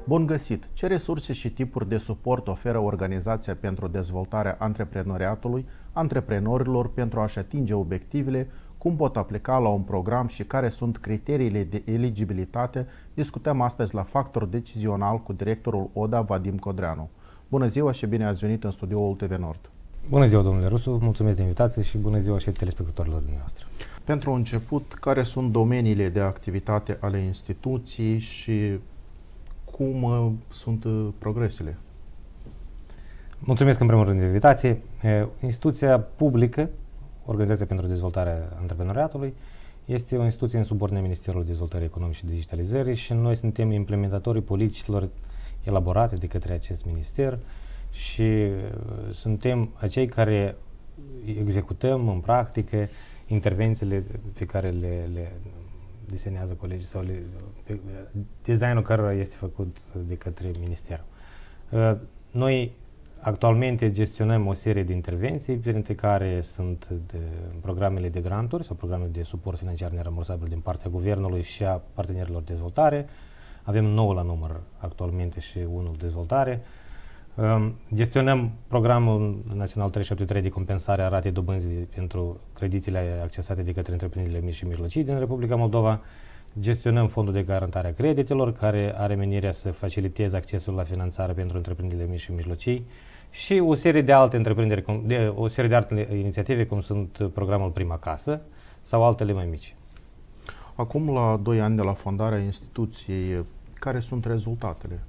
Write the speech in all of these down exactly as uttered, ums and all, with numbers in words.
Bun găsit! Ce resurse și tipuri de suport oferă Organizația pentru Dezvoltarea Antreprenoriatului antreprenorilor pentru a-și atinge obiectivele, cum pot aplica la un program și care sunt criteriile de eligibilitate, discutăm astăzi la Factor Decizional cu directorul O D A, Vadim Codreanu. Bună ziua și bine ați venit în studioul T V Nord! Bună ziua, domnule Rusu, mulțumesc de invitație și bună ziua și telespectatorilor dumneavoastră. Pentru început, care sunt domeniile de activitate ale instituției și cum uh, sunt uh, progresele? Mulțumesc în primul rând de invitație. Instituția publică, Organizația pentru Dezvoltarea Antreprenoriatului, este o instituție în subordinea Ministerului Dezvoltării Economice și Digitalizării și noi suntem implementatorii politicilor elaborate de către acest minister și suntem acei care executăm în practică intervențiile pe care le, le desenează colegii sau le, designul cărora este făcut de către minister. Noi actualmente gestionăm o serie de intervenții, printre care sunt de programele de granturi sau programele de suport financiar nerambursabil din partea guvernului și a partenerilor de dezvoltare. Avem nouă la număr actualmente și unul de dezvoltare. Gestionăm programul național trei șapte trei de compensare a ratei dobânzii pentru creditele accesate de către întreprinderile mici și mijlocii din Republica Moldova. Gestionăm fondul de garantare a creditelor, care are menirea să faciliteze accesul la finanțare pentru întreprinderile mici și mijlocii și o serie de alte întreprinderi, de, o serie de alte inițiative, cum sunt programul Prima Casă sau altele mai mici. Acum, la doi ani de la fondarea instituției, care sunt rezultatele?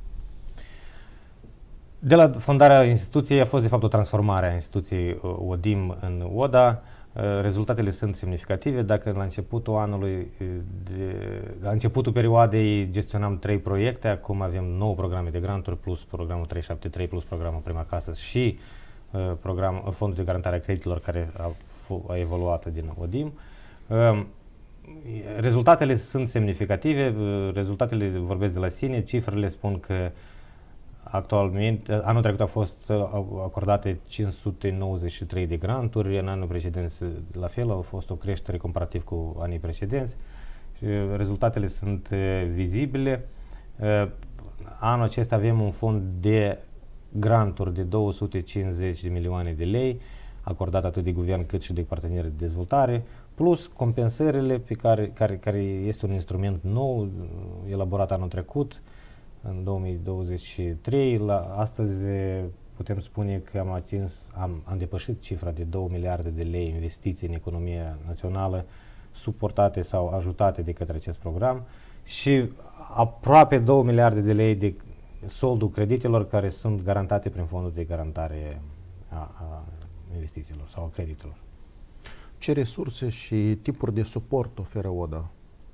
De la fondarea instituției a fost de fapt o transformare a instituției O D I M în O D A. Rezultatele sunt semnificative. Dacă la începutul anului, de, la începutul perioadei gestionam trei proiecte, acum avem nouă programe de granturi plus programul trei șapte trei plus programul Prima Casă și uh, program, fondul de garantare a creditelor care a, a evoluat din O D I M. Uh, rezultatele sunt semnificative, uh, rezultatele vorbesc de la sine, cifrele spun că actualmente, anul trecut au fost acordate cinci sute nouăzeci și trei de granturi, în anul precedent la fel, a fost o creștere comparativ cu anii precedenți. Rezultatele sunt vizibile. Anul acesta avem un fond de granturi de două sute cincizeci de milioane de lei, acordat atât de guvern cât și de parteneri de dezvoltare, plus compensările pe care, care, care este un instrument nou, elaborat anul trecut, în două mii douăzeci și trei. La astăzi putem spune că am atins, am, am depășit cifra de două miliarde de lei investiții în economia națională, suportate sau ajutate de către acest program și aproape două miliarde de lei de soldul creditelor care sunt garantate prin fondul de garantare a, a investițiilor sau a creditelor. Ce resurse și tipuri de suport oferă O D A?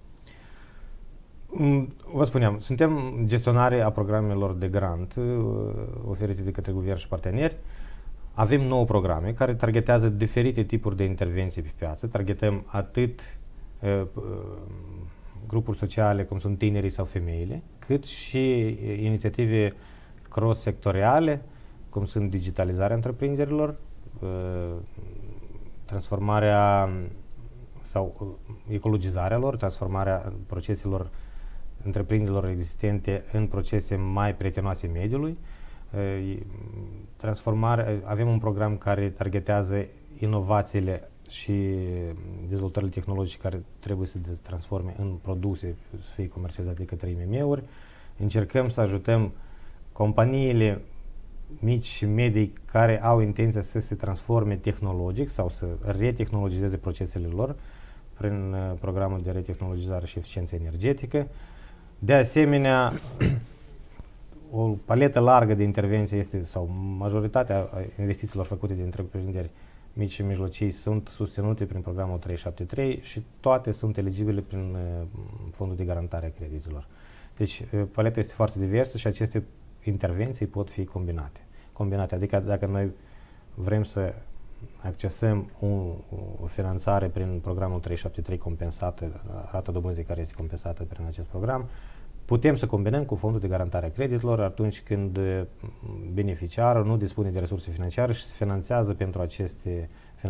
Vă spuneam, suntem gestionare a programelor de grant oferite de către guvern și parteneri. Avem nouă programe care targetează diferite tipuri de intervenții pe piață. Targetăm atât uh, grupuri sociale, cum sunt tinerii sau femeile, cât și inițiative cross-sectoriale, cum sunt digitalizarea întreprinderilor, uh, transformarea sau ecologizarea lor, transformarea proceselor întreprinderilor existente în procese mai prietenoase mediului. Transformare, avem un program care targetează inovațiile și dezvoltările tehnologice care trebuie să se transforme în produse, să fie comercializate de către I M M-uri. Încercăm să ajutăm companiile mici și medii care au intenția să se transforme tehnologic sau să retehnologizeze procesele lor prin programul de retehnologizare și eficiență energetică. De asemenea, o paletă largă de intervenție este, sau majoritatea investițiilor făcute de întreprinderi mici și mijlocii sunt susținute prin programul trei șapte trei și toate sunt eligibile prin fondul de garantare a creditelor. Deci, paleta este foarte diversă și aceste intervenții pot fi combinate. Combinate, adică dacă noi vrem să accesăm un, o finanțare prin programul trei șapte trei compensată, rata dobânzii care este compensată prin acest program, putem să combinăm cu fondul de garantare a creditelor atunci când beneficiarul nu dispune de resurse financiare și se finanțează pentru aceste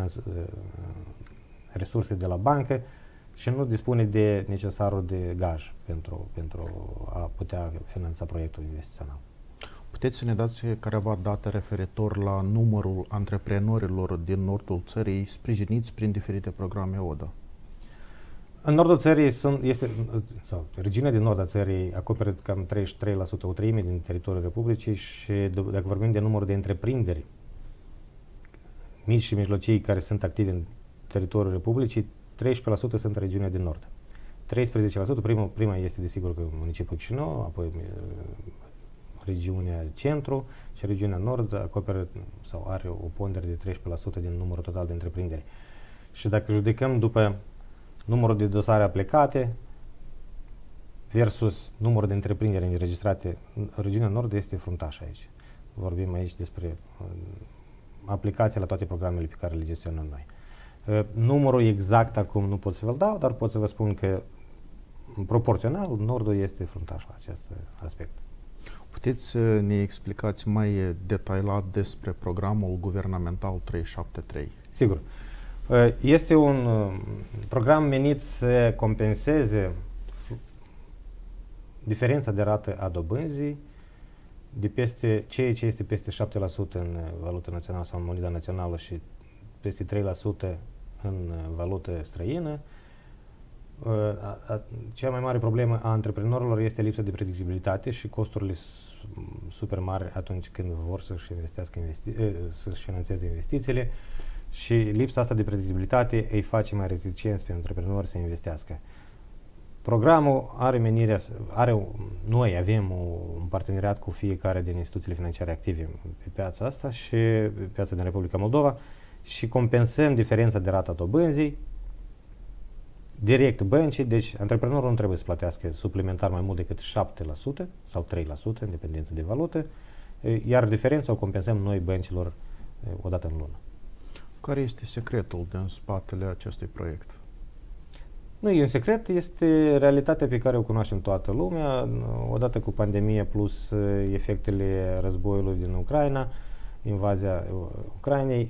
resurse de la bancă și nu dispune de necesarul de gaj pentru, pentru a putea putea finanța proiectul investițional. Puteți să ne dați careva date referitor la numărul antreprenorilor din nordul țării sprijiniți prin diferite programe O D A? În nordul țării sunt, este, sau regiunea din nord a țării acoperă cam treizeci și trei la sută, o treime din teritoriul Republicii și dacă vorbim de număr de întreprinderi mici și mijlocii care sunt active în teritoriul Republicii, treisprezece la sută sunt în regiunea din nord. treisprezece la sută, prima, prima este desigur că municipiul Chișinău, apoi regiunea centru și regiunea nord acoperă sau are o pondere de treisprezece la sută din numărul total de întreprinderi. Și dacă judecăm după numărul de dosare aplicate versus numărul de întreprinderi înregistrate, regiunea nord este fruntașă aici. Vorbim aici despre uh, aplicații la toate programele pe care le gestionăm noi. Uh, numărul exact acum nu pot să vă-l dau, dar pot să vă spun că proporțional nordul este fruntaș la acest aspect. Puteți să ne explicați mai detaliat despre programul guvernamental trei șapte trei? Sigur. Este un program menit să compenseze diferența de rată a dobânzii de peste ceea ce este peste șapte la sută în valută națională sau în moneda națională și peste trei la sută în valută străină. Cea mai mare problemă a antreprenorilor este lipsa de predictibilitate și costurile super mari atunci când vor să-și investească investi- să-și finanțeze investițiile și lipsa asta de predictibilitate îi face mai reticenți pe antreprenori să investească. Programul are menirea, are, noi avem o, un parteneriat cu fiecare din instituțiile financiare active pe piața asta și pe piața din Republica Moldova și compensăm diferența de rata dobânzii direct băncii, deci antreprenorul nu trebuie să plătească suplimentar mai mult decât șapte la sută sau trei la sută în dependență de valută, iar diferența o compensăm noi băncilor o dată în lună. Care este secretul din spatele acestui proiect? Nu e un secret, este realitatea pe care o cunoaștem toată lumea, odată cu pandemia plus efectele războiului din Ucraina, invazia Ucrainei.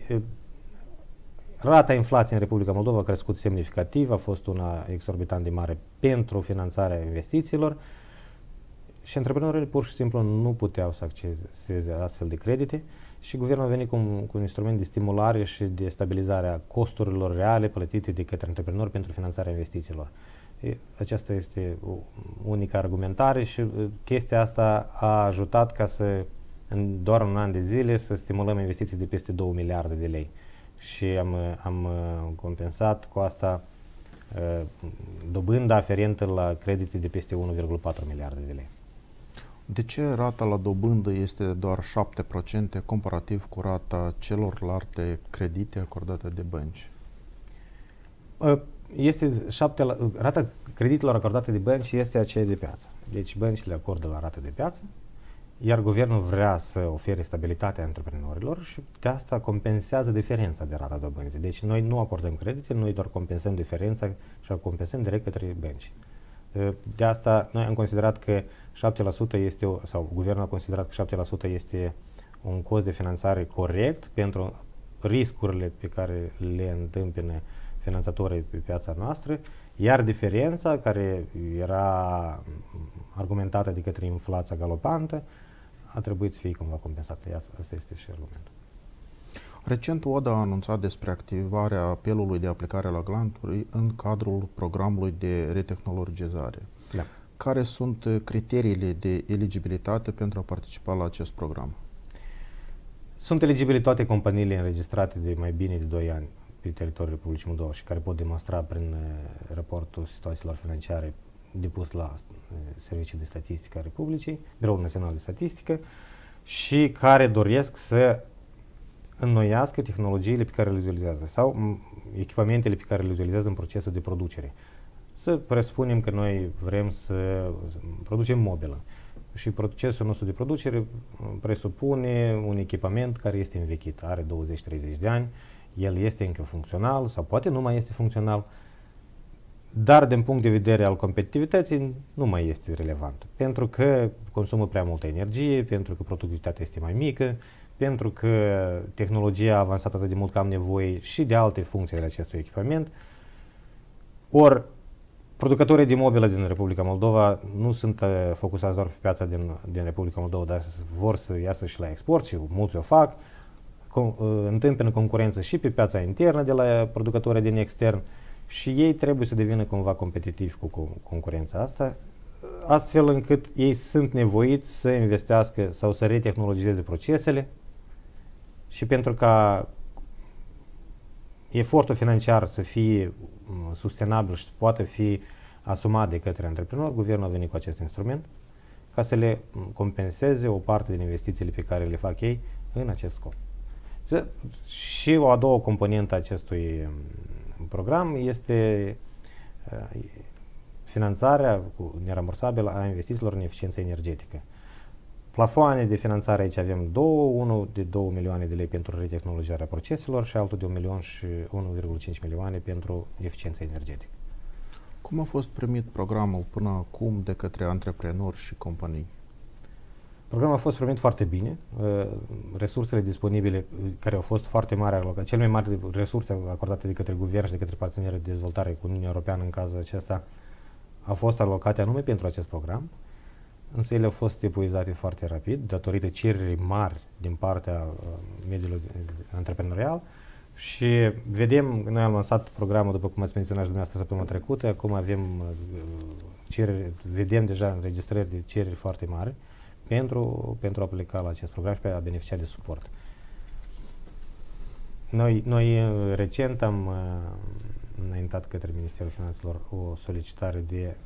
Rata inflației în Republica Moldova a crescut semnificativ, a fost una exorbitant de mare pentru finanțarea investițiilor și antreprenorii pur și simplu nu puteau să acceseze astfel de credite și guvernul a venit cu un, cu un instrument de stimulare și de stabilizare a costurilor reale plătite de către antreprenori pentru finanțarea investițiilor. E, aceasta este o unică argumentare și chestia asta a ajutat ca să, în doar un an de zile, să stimulăm investiții de peste două miliarde de lei. Și am, am compensat cu asta uh, dobânda aferentă la credite de peste unu virgulă patru miliarde de lei. De ce rata la dobândă este doar șapte la sută comparativ cu rata celorlalte credite acordate de bănci? Uh, este șapte la, rata creditelor acordate de bănci este aceea de piață. Deci băncile acordă la rată de piață, iar guvernul vrea să ofere stabilitatea antreprenorilor și de asta compensează diferența de rata dobânzii. Deci noi nu acordăm credite, noi doar compensăm diferența și o compensăm direct către bănci. De asta noi am considerat că șapte la sută este, sau guvernul a considerat că șapte la sută este un cost de finanțare corect pentru riscurile pe care le întâmpină finanțatorii pe piața noastră, iar diferența care era argumentată de către inflația galopantă a trebuit să fie cumva compensată. Asta este și argumentul. Recent O D A a anunțat despre activarea apelului de aplicare la granturi în cadrul programului de retehnologizare. Da. Care sunt criteriile de eligibilitate pentru a participa la acest program? Sunt eligibile toate companiile înregistrate de mai bine de doi ani pe teritoriul Republicii Moldova și care pot demonstra prin raportul situațiilor financiare depus la Serviciul de Statistică a Republicii, Biroul Național de Statistică, și care doresc să înnoiască tehnologiile pe care le utilizează sau echipamentele pe care le utilizează în procesul de producere. Să presupunem că noi vrem să producem mobilă și procesul nostru de producere presupune un echipament care este învechit, are douăzeci treizeci de ani, el este încă funcțional sau poate nu mai este funcțional, dar din punct de vedere al competitivității nu mai este relevant, pentru că consumă prea multă energie, pentru că productivitatea este mai mică, pentru că tehnologia a avansat atât de mult că am nevoie și de alte funcții ale acestui echipament. Ori producătorii de mobilă din Republica Moldova nu sunt uh, focusați doar pe piața din, din Republica Moldova, dar vor să iasă și la export și mulți o fac. Com, uh, întâmpină concurență și pe piața internă de la producătorii din extern și ei trebuie să devină cumva competitivi cu, cu concurența asta, astfel încât ei sunt nevoiți să investească sau să retehnologizeze procesele și pentru ca efortul financiar să fie sustenabil și să poată fi asumat de către antreprenori, guvernul a venit cu acest instrument ca să le compenseze o parte din investițiile pe care le fac ei în acest scop. Și o a doua componentă a acestui program este finanțarea nerambursabilă a investițiilor în eficiență energetică. Plafoane de finanțare aici avem două, unul de două milioane de lei pentru retehnologizarea proceselor și altul de un milion și unu virgulă cinci milioane pentru eficiență energetică. Cum a fost primit programul până acum de către antreprenori și companii? Programul a fost primit foarte bine. Resursele disponibile, care au fost foarte mari alocate, cele mai mari resurse acordate de către guvern și de către partenerii de dezvoltare cu Uniunea Europeană în cazul acesta, au fost alocate anume pentru acest program, însă ele au fost epuizate foarte rapid, datorită cererii mari din partea uh, mediului antreprenorial și vedem, noi am lansat programul, după cum ați menționat și dumneavoastră săptămâna trecută, acum avem uh, cereri, vedem deja înregistrări de cereri foarte mari pentru, pentru a aplica la acest program și pe a beneficia de suport. Noi, noi recent am uh, înaintat către Ministerul Finanțelor o solicitare de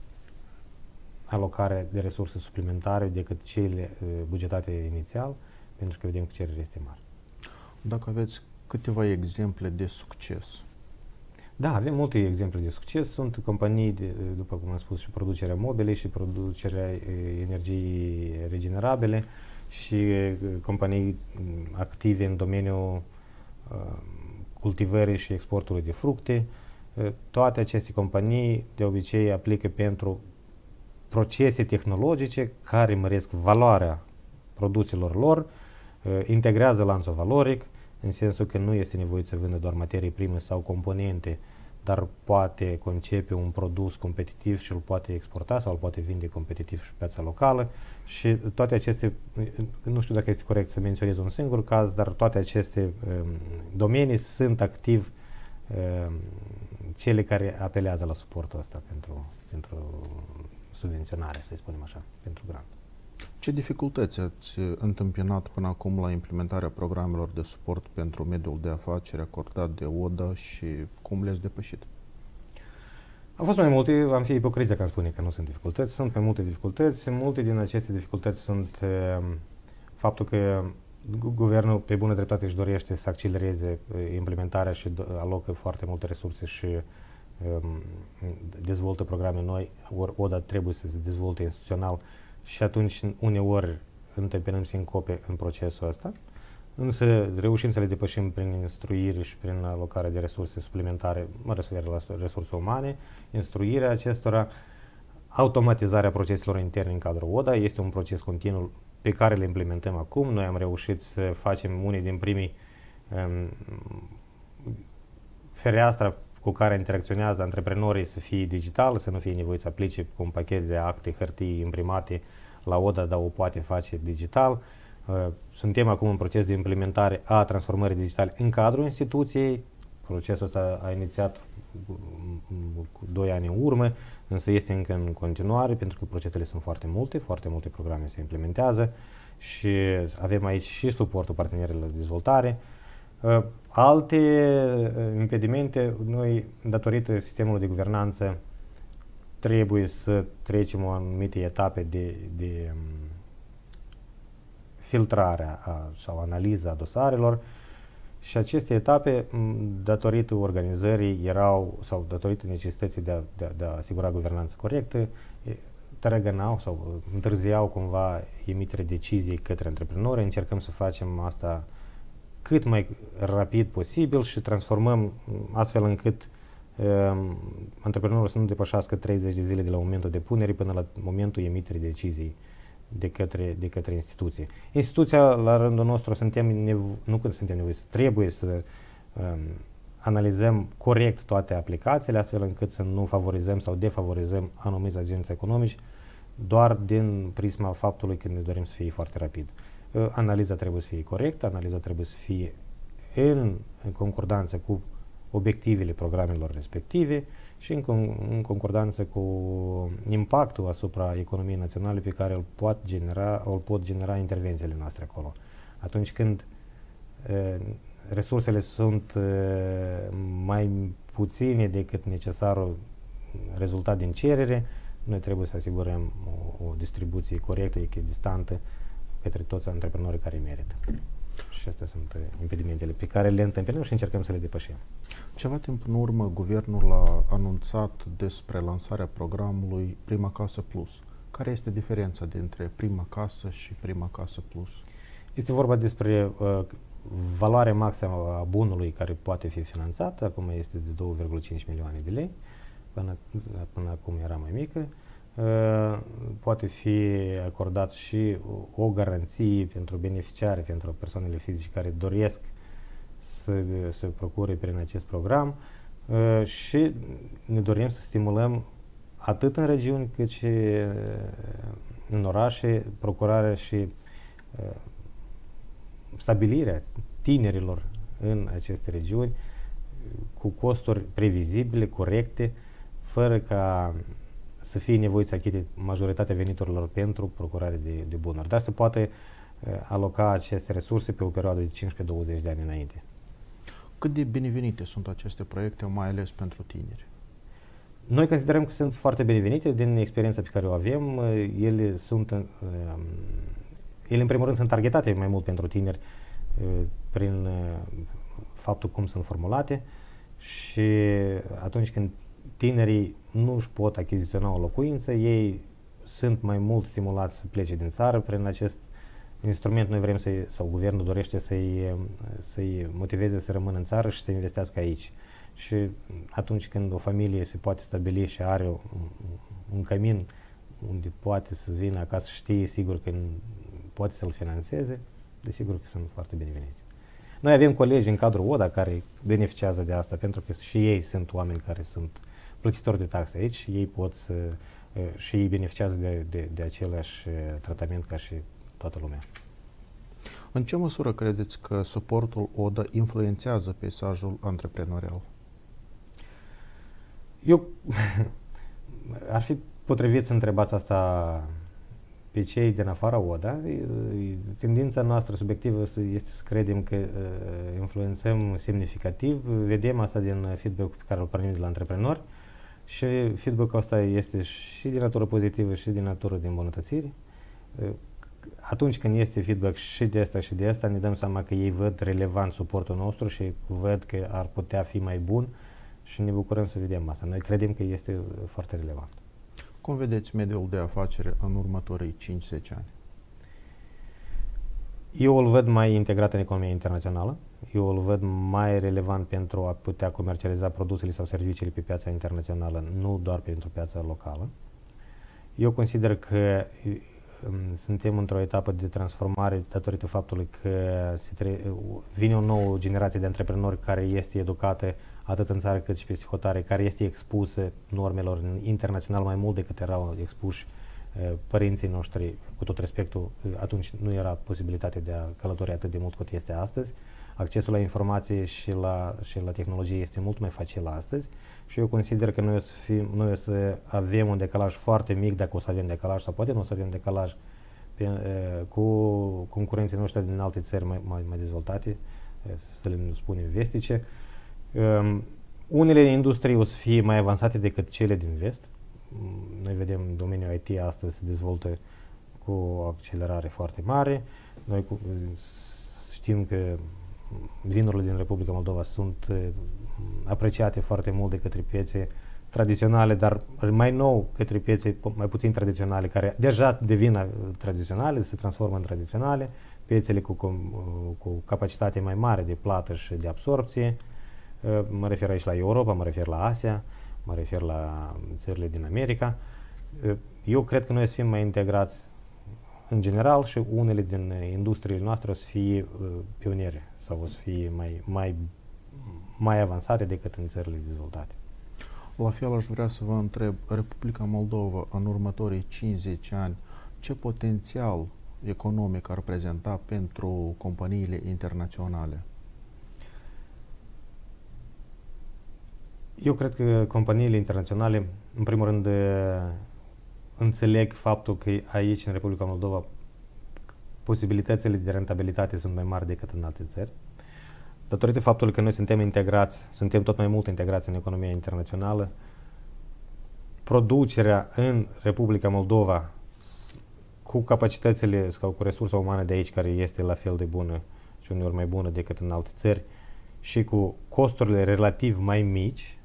alocare de resurse suplimentare decât cele uh, bugetate inițial, pentru că vedem că cererea este mare. Dacă aveți câteva exemple de succes. Da, avem multe exemple de succes. Sunt companii, de, după cum am spus, și producerea mobilei și producerea uh, energiei regenerabile și uh, companii active în domeniul uh, cultivării și exportului de fructe. Uh, toate aceste companii de obicei aplică pentru procese tehnologice care măresc valoarea produselor lor, uh, integrează lanțul valoric, în sensul că nu este nevoit să vândă doar materii prime sau componente, dar poate concepe un produs competitiv și îl poate exporta sau îl poate vinde competitiv și pe piața locală și toate aceste, nu știu dacă este corect să menționez un singur caz, dar toate aceste um, domenii sunt activ um, cele care apelează la suportul ăsta pentru, pentru subvenționare, să spunem așa, pentru grant. Ce dificultăți ați întâmpinat până acum la implementarea programelor de suport pentru mediul de afaceri acordat de O D A și cum le-ați depășit? Au fost mai multe, am fi ipocrizia că am spune că nu sunt dificultăți, sunt mai multe dificultăți. Multe din aceste dificultăți sunt uh, faptul că guvernul pe bună dreptate își dorește să accelereze uh, implementarea și alocă foarte multe resurse și um, dezvoltă programe noi, ori O D A trebuie să se dezvolte instituțional și atunci uneori întâmpinăm sincope în procesul ăsta, însă reușim să le depășim prin instruire și prin alocarea de resurse suplimentare, mă refer la resurse umane, instruirea acestora, automatizarea proceselor interne în cadrul O D A, este un proces continuu pe care le implementăm acum. Noi am reușit să facem unii din primii um, fereastra cu care interacționează antreprenorii să fie digital, să nu fie nevoit să aplice cu un pachet de acte, hârtii imprimate la O D A, dar o poate face digital. Suntem acum în proces de implementare a transformării digitale în cadrul instituției. Procesul ăsta a inițiat cu doi ani în urmă, însă este încă în continuare, pentru că procesele sunt foarte multe, foarte multe programe se implementează și avem aici și suportul partenerilor de dezvoltare. Alte impedimente, noi, datorită sistemului de guvernanță, trebuie să trecem o anumite etape de, de filtrare a, sau analiză a dosarelor și aceste etape, datorită organizării, erau, sau datorită necesității de a, de a, de a asigura guvernanță corectă, tărăgănau sau întârziau cumva emiterea deciziei către antreprenori. Încercăm să facem asta cât mai rapid posibil și transformăm astfel încât um, antreprenorul să nu depășească treizeci de zile de la momentul depunerii până la momentul emiterii deciziei de către, de către instituție. Instituția, la rândul nostru, suntem nevo- nu că suntem nevoiți, trebuie să um, analizăm corect toate aplicațiile, astfel încât să nu favorizăm sau defavorizăm anumiți agenți economici, doar din prisma faptului că ne dorim să fie foarte rapid. Analiza trebuie să fie corectă, analiza trebuie să fie în, în concordanță cu obiectivele programelor respective și în, în concordanță cu impactul asupra economiei naționale pe care îl pot genera, îl pot genera intervențiile noastre acolo. Atunci când e, resursele sunt e, mai puține decât necesarul rezultat din cerere, noi trebuie să asigurăm o, o distribuție corectă, echidistantă către toți antreprenorii care merită. Și astea sunt impedimentele pe care le întâmpinăm și încercăm să le depășim. Ceva timp în urmă, guvernul a anunțat despre lansarea programului Prima Casă Plus. Care este diferența dintre Prima Casă și Prima Casă Plus? Este vorba despre uh, valoarea maximă a bunului care poate fi finanțat. Acum este de două virgulă cinci milioane de lei. Până, până acum era mai mică. Uh, poate fi acordat și o, o garanție pentru beneficiari, pentru persoanele fizice care doresc să se procure prin acest program uh, și ne dorim să stimulăm atât în regiuni cât și uh, în orașe procurarea și uh, stabilirea tinerilor în aceste regiuni cu costuri previzibile, corecte, fără ca să fie nevoit să achite majoritatea veniturilor pentru procurare de, de bunuri, dar se poate uh, aloca aceste resurse pe o perioadă de cincisprezece douăzeci de ani înainte. Cât de binevenite sunt aceste proiecte, mai ales pentru tineri? Noi considerăm că sunt foarte binevenite din experiența pe care o avem. Ele sunt, uh, ele în primul rând sunt targetate mai mult pentru tineri uh, prin uh, faptul cum sunt formulate și atunci când tinerii nu își pot achiziționa o locuință, ei sunt mai mult stimulați să plece din țară. Prin acest instrument noi vrem să sau guvernul dorește să-i, să-i motiveze să rămână în țară și să investească aici. Și atunci când o familie se poate stabili și are un, un cămin unde poate să vină acasă și știe sigur că poate să-l financeze, desigur că sunt foarte binevenite. Noi avem colegi în cadrul O D A care beneficiază de asta, pentru că și ei sunt oameni care sunt plătitori de taxe aici și ei pot să, și ei beneficiază de, de, de același tratament ca și toată lumea. În ce măsură credeți că suportul O D A influențează peisajul antreprenorial? Eu ar fi potrivit să întrebați asta pe cei din afara O D A. Tendința noastră subiectivă este să credem că uh, influențăm semnificativ. Vedem asta din feedback-ul pe care îl primim de la antreprenori și feedback-ul ăsta este și de natură pozitivă și de natură de îmbunătățire. Uh, atunci când este feedback și de asta și de asta, ne dăm seama că ei văd relevant suportul nostru și văd că ar putea fi mai bun și ne bucurăm să vedem asta. Noi credem că este foarte relevant. Cum vedeți mediul de afaceri în următorii cinci zece ani? Eu îl văd mai integrat în economia internațională. Eu îl văd mai relevant pentru a putea comercializa produsele sau serviciile pe piața internațională, nu doar pentru piața locală. Eu consider că um, suntem într-o etapă de transformare datorită faptului că se tre- vine o nouă generație de antreprenori care este educată atât în țară cât și peste hotare, care este expusă normelor internațional mai mult decât erau expuși uh, părinții noștri, cu tot respectul. Atunci nu era posibilitatea de a călători atât de mult cât este astăzi. Accesul la informație și la, și la tehnologie este mult mai facil astăzi și eu consider că noi o să, fim, noi o să avem un decalaj foarte mic, dacă o să avem decalaj, sau poate nu o să avem decalaj pe, uh, cu concurenții noștri din alte țări mai, mai, mai dezvoltate, uh, să le spunem vestice. Um, unele industrii o să fie mai avansate decât cele din vest. Noi vedem domeniul I T astăzi se dezvoltă cu o accelerare foarte mare. Noi cu, știm că vinurile din Republica Moldova sunt uh, apreciate foarte mult de către piețe tradiționale, dar mai nou către piețe mai puțin tradiționale, care deja devin tradiționale, se transformă în tradiționale, piețele cu, cu, cu capacitate mai mare de plată și de absorpție. Mă refer aici la Europa, mă refer la Asia, mă refer la țările din America. Eu cred că noi o să fim mai integrați în general și unele din industriile noastre o să fie pioniere sau o să fie mai, mai mai avansate decât în țările dezvoltate. La fel aș vrea să vă întreb, Republica Moldova în următorii cincizeci ani, ce potențial economic ar prezenta pentru companiile internaționale? Eu cred că companiile internaționale, în primul rând, înțeleg faptul că aici, în Republica Moldova, posibilitățile de rentabilitate sunt mai mari decât în alte țări. Datorită faptului că noi suntem integrați, suntem tot mai mult integrați în economia internațională, producerea în Republica Moldova cu capacitățile sau cu resursa umană de aici, care este la fel de bună și uneori mai bună decât în alte țări, și cu costurile relativ mai mici,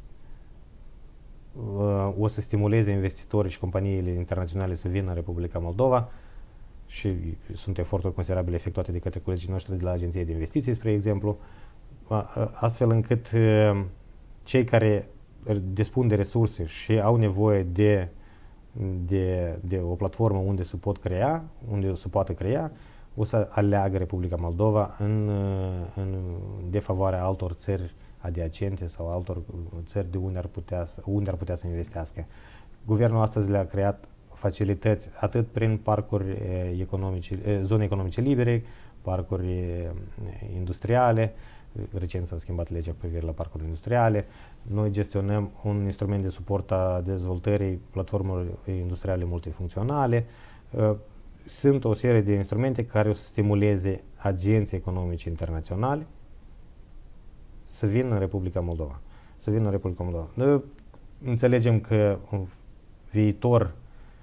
o să stimuleze investitorii și companiile internaționale să vină în Republica Moldova și sunt eforturi considerabile efectuate de către colegii noștri de la Agenția de Investiții, spre exemplu, astfel încât cei care dispun de resurse și au nevoie de, de, de o platformă unde se pot crea, unde se poate crea, o să aleagă Republica Moldova în, în defavoarea altor țări adiacente sau altor țări de unde ar putea, unde ar putea să investească. Guvernul astăzi le-a creat facilități atât prin parcuri economice, zone economice libere, parcuri industriale. Recent s-a schimbat legea cu privire la parcurile industriale. Noi gestionăm un instrument de suport a dezvoltării platformelor industriale multifuncționale. Sunt o serie de instrumente care o să stimuleze agenții economici internaționale să vină în Republica Moldova. Să vină în Republica Moldova. Noi înțelegem că în viitor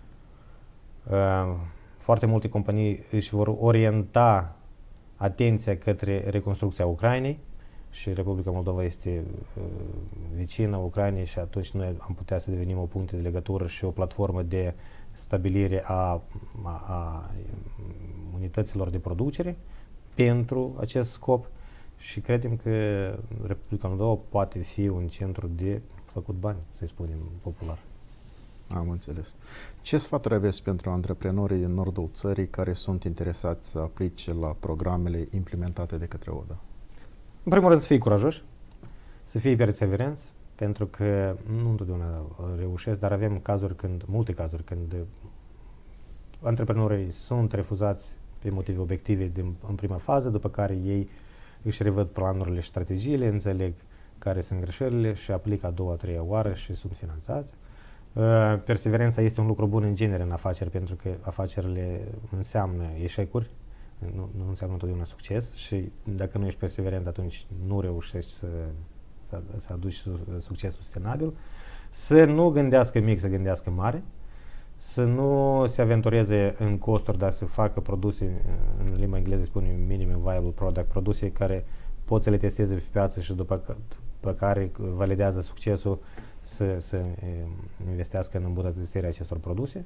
foarte multe companii își vor orienta atenția către reconstrucția Ucrainei și Republica Moldova este uh, vecină Ucrainei și atunci noi am putea să devenim o punct de legătură și o platformă de stabilire a, a, a unităților de producere pentru acest scop și credem că Republica Moldova poate fi un centru de făcut bani, să-i spunem popular. Am înțeles. Ce sfaturi aveți pentru antreprenorii din nordul țării care sunt interesați să aplice la programele implementate de către O D A? În primul rând să fie curajoși, să fie perseverenți, pentru că nu întotdeauna reușesc, dar avem cazuri când, multe cazuri când antreprenorii sunt refuzați pe motive obiective din, în prima fază, după care ei își revăd planurile și strategiile, înțeleg care sunt greșelile și aplică a doua, a treia oară și sunt finanțați. Perseverența este un lucru bun în genere în afaceri, pentru că afacerile înseamnă eșecuri, nu, nu înseamnă întotdeauna succes și dacă nu ești perseverent, atunci nu reușești să, să, să aduci succes sustenabil. Să nu gândească mic, să gândească mare, să nu se aventureze în costuri, dar să facă produse, în limba engleză spune minimum viable product, produse care pot să le testeze pe piață și după, după care validează succesul, să, să investească în îmbunătățirea acestor produse.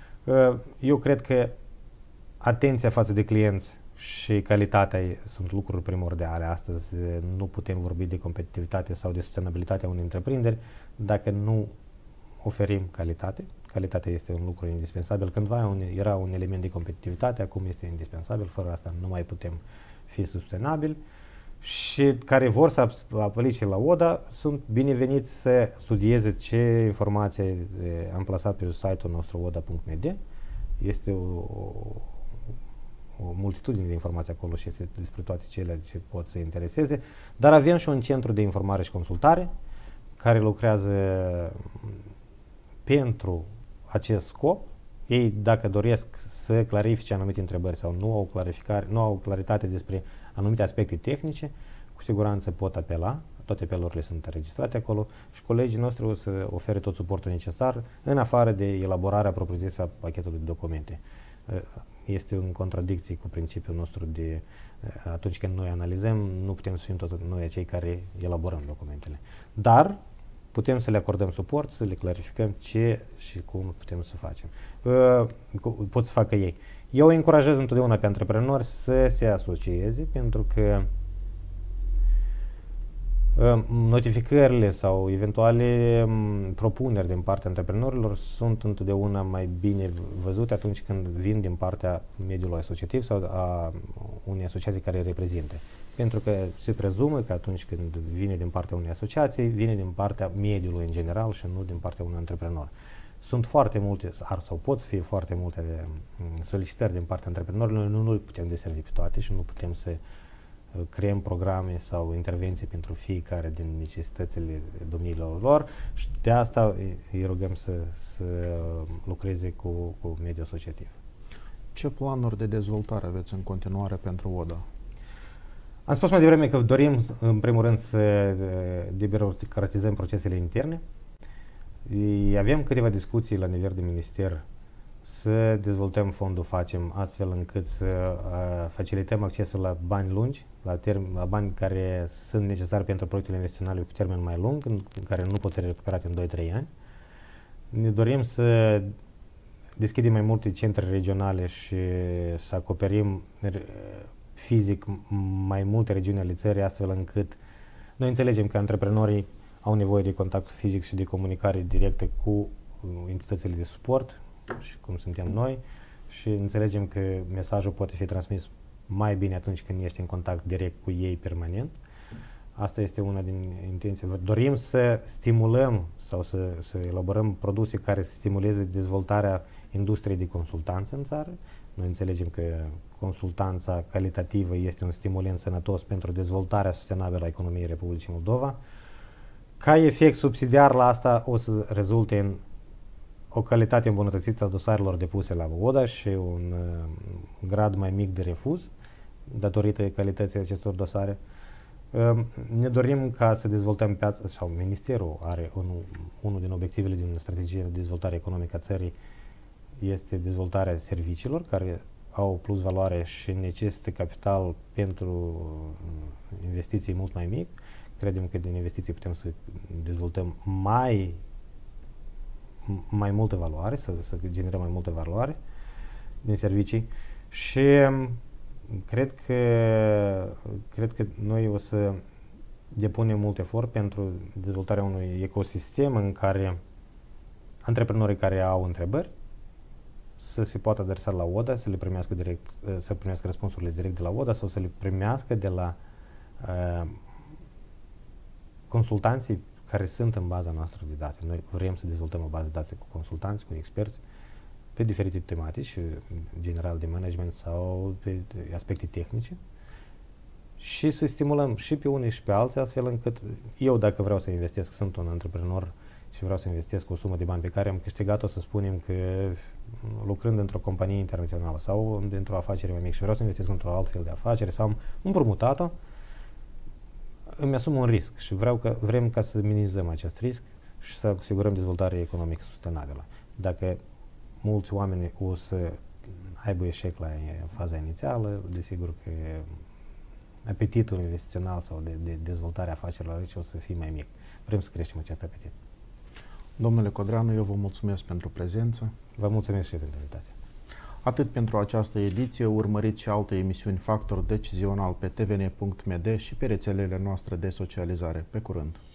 Eu cred că atenția față de clienți și calitatea sunt lucruri primordiale. Astăzi nu putem vorbi de competitivitate sau de sustenabilitatea unei întreprinderi dacă nu oferim calitate. Calitatea este un lucru indispensabil. Cândva un, era un element de competitivitate, acum este indispensabil. Fără asta nu mai putem fi sustenabili. Și care vor să aplice la O D A sunt bineveniți să studieze ce informații am plasat pe site-ul nostru o d a punct m d. Este o, o, o multitudine de informații acolo și este despre toate cele ce pot să intereseze. Dar avem și un centru de informare și consultare care lucrează pentru acest scop. Ei, dacă doresc să clarifice anumite întrebări sau nu au, clarificare, nu au claritate despre anumite aspecte tehnice, cu siguranță pot apela, toate apelurile sunt înregistrate acolo și colegii noștri o să ofere tot suportul necesar în afară de elaborarea propriu-zisă a pachetului de documente. Este în contradicție cu principiul nostru de atunci când noi analizăm, nu putem să fim tot noi cei care elaborăm documentele. Dar putem să le acordăm suport, să le clarificăm ce și cum putem să facem. Pot să facă ei. Eu încurajez întotdeauna pe antreprenori să se asocieze, pentru că notificările sau eventuale propuneri din partea antreprenorilor sunt întotdeauna mai bine văzute atunci când vin din partea mediului asociativ sau a unei asociații care îi reprezintă. Pentru că se prezumă că atunci când vine din partea unei asociații, vine din partea mediului în general și nu din partea unui antreprenor. Sunt foarte multe, sau pot fi foarte multe solicitări din partea antreprenorilor, noi nu le putem deservi pe toate și nu putem să creăm programe sau intervenții pentru fiecare din necesitățile domniilor lor și de asta îi rugăm să, să lucreze cu, cu mediul asociativ. Ce planuri de dezvoltare aveți în continuare pentru ODA? Am spus mai devreme că dorim, în primul rând, să debirocratizăm procesele interne. Avem câteva discuții la nivel de minister să dezvoltăm fondul Facem astfel încât să facilităm accesul la bani lungi, la, term- la bani care sunt necesari pentru proiectele investiționale cu termen mai lung, în care nu pot fi recuperate în doi trei ani. Ne dorim să deschidem mai multe centre regionale și să acoperim fizic mai multe regiuni ale țării, astfel încât noi înțelegem că antreprenorii au nevoie de contact fizic și de comunicare directă cu entitățile de suport și cum suntem noi și înțelegem că mesajul poate fi transmis mai bine atunci când ești în contact direct cu ei permanent. Asta este una din intenții. Dorim să stimulăm sau să, să elaborăm produse care să stimuleze dezvoltarea industriei de consultanță în țară. Noi înțelegem că consultanța calitativă este un stimulant sănătos pentru dezvoltarea sustenabilă a economiei Republicii Moldova. Ca efect subsidiar la asta o să rezulte în o calitate îmbunătățită a dosarelor depuse la ODA și un uh, grad mai mic de refuz datorită calității acestor dosare. Uh, ne dorim ca să dezvoltăm piața, sau Ministerul are unul, unul din obiectivele din strategia de dezvoltare economică a țării este dezvoltarea serviciilor care au plus valoare și necesită capital pentru investiții mult mai mic. Credem că din investiții putem să dezvoltăm mai mai multă valoare, să, să generăm mai multă valoare din servicii și cred că cred că noi o să depunem mult efort pentru dezvoltarea unui ecosistem în care antreprenorii care au întrebări să se poată adresa la ODA, să le primească direct, să primească răspunsurile direct de la ODA sau să le primească de la uh, consultanții care sunt în baza noastră de date. Noi vrem să dezvoltăm o bază de date cu consultanți, cu experți pe diferite tematici, general de management sau pe aspecte tehnice și să stimulăm și pe unii și pe alții, astfel încât eu, dacă vreau să investesc, sunt un antreprenor și vreau să investesc o sumă de bani pe care am câștigat-o, să spunem că lucrând într-o companie internațională sau într-o afacere mai mică și vreau să investesc într-o alt fel de afacere sau am împrumutat-o, îmi asum un risc și vreau că, vrem ca să minimizăm acest risc și să asigurăm dezvoltare economică sustenabilă. Dacă mulți oameni o să aibă eșec la faza inițială, desigur că apetitul investițional sau de, de dezvoltare a afacerilor aici o să fie mai mic. Vrem să creștem acest apetit. Domnule Codreanu, eu vă mulțumesc pentru prezență. Vă mulțumesc și pentru invitație. Atât pentru această ediție, urmăriți și alte emisiuni Factor Decizional pe t v n punct m d și pe rețelele noastre de socializare. Pe curând!